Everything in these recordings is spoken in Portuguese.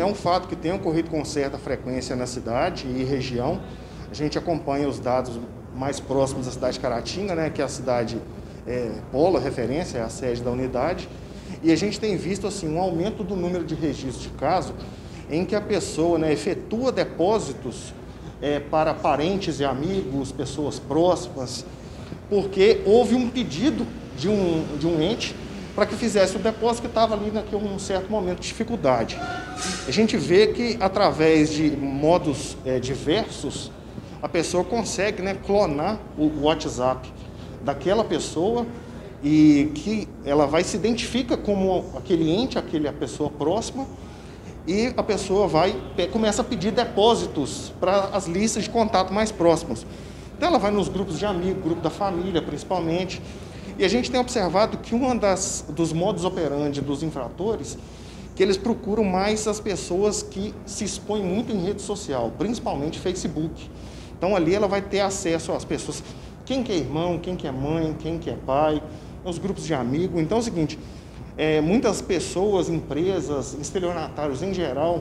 um fato que tem ocorrido com certa frequência na cidade e região. A gente acompanha os dados mais próximos da cidade de Caratinga, né, que é a cidade polo, referência, é a sede da unidade. E a gente tem visto assim, um aumento do número de registros de caso em que a pessoa, né, efetua depósitos para parentes e amigos, pessoas próximas, porque houve um pedido de um ente para que fizesse o depósito que estava ali naquele um certo momento de dificuldade. A gente vê que através de modos diversos, a pessoa consegue, né, clonar o WhatsApp daquela pessoa e que ela vai se identifica como aquele ente, a pessoa próxima, e a pessoa começa a pedir depósitos para as listas de contato mais próximos. Então ela vai nos grupos de amigos, grupo da família principalmente, e a gente tem observado que dos modus operandi dos infratores, que eles procuram mais as pessoas que se expõem muito em rede social, principalmente Facebook. Então ali ela vai ter acesso às pessoas, quem que é irmão, quem que é mãe, quem que é pai, os grupos de amigos. Então é o seguinte, muitas pessoas, empresas, estelionatários em geral,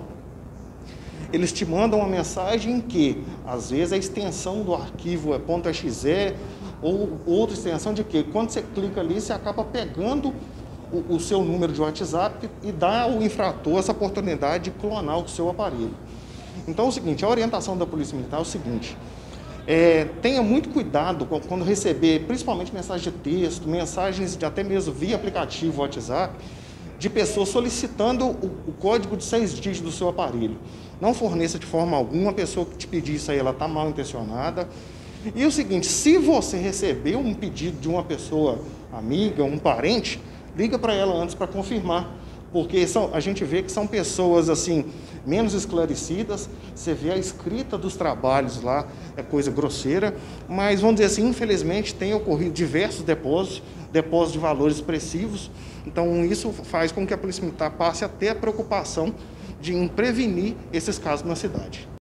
eles te mandam uma mensagem em que, às vezes, a extensão do arquivo é .exe ou outra extensão de que, quando você clica ali, você acaba pegando o seu número de WhatsApp e dá ao infrator essa oportunidade de clonar o seu aparelho. Então é o seguinte, a orientação da Polícia Militar é o seguinte, tenha muito cuidado quando receber, principalmente mensagens de texto, mensagens até mesmo via aplicativo WhatsApp, de pessoas solicitando o código de 6 dígitos do seu aparelho. Não forneça de forma alguma, a pessoa que te pedir isso aí, ela está mal intencionada. E o seguinte, se você receber um pedido de uma pessoa amiga, um parente, liga para ela antes para confirmar, porque a gente vê que são pessoas assim, menos esclarecidas, você vê a escrita dos trabalhos lá, é coisa grosseira, mas vamos dizer assim, infelizmente tem ocorrido diversos depósitos de valores expressivos, então isso faz com que a Polícia Militar passe até a preocupação de prevenir esses casos na cidade.